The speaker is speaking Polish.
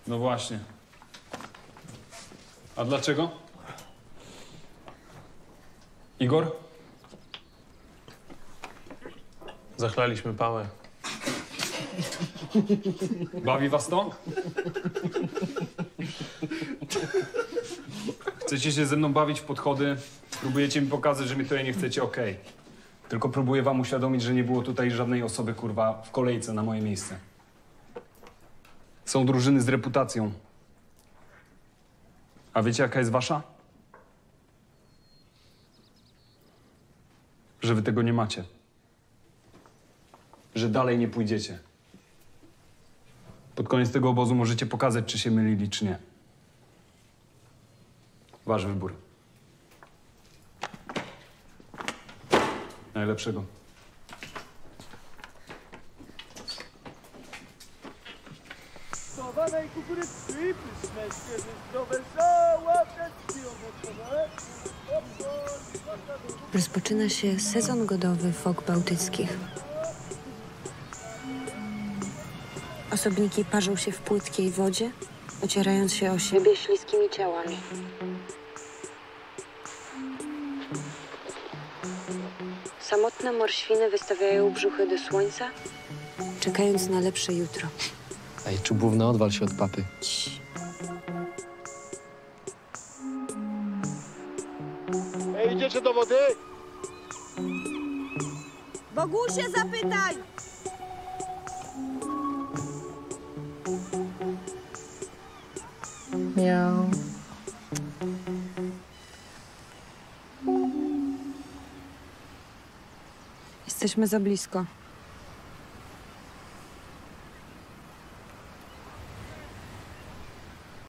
No właśnie. A dlaczego? Igor? Zachlaliśmy pałę. Bawi was to? Chcecie się ze mną bawić w podchody? Próbujecie mi pokazać, że mi tutaj nie chcecie? Okej. Tylko próbuję wam uświadomić, że nie było tutaj żadnej osoby, kurwa, w kolejce na moje miejsce. Są drużyny z reputacją. A wiecie, jaka jest wasza? Że wy tego nie macie. Że dalej nie pójdziecie. Pod koniec tego obozu możecie pokazać, czy się mylili, czy nie. Wasz wybór. Najlepszego. Chowanej kukurydzy i pyszne, świeże, zdrowe, sałateczki owocowe. Rozpoczyna się sezon godowy fok bałtyckich. Osobniki parzą się w płytkiej wodzie, ocierając się o siebie śliskimi ciałami. Samotne morświny wystawiają brzuchy do słońca, czekając na lepsze jutro. Ej, czubówna, odwal się od papy. Ej, idziecie do wody? Bogusie, zapytaj! Miau. Jesteśmy za blisko.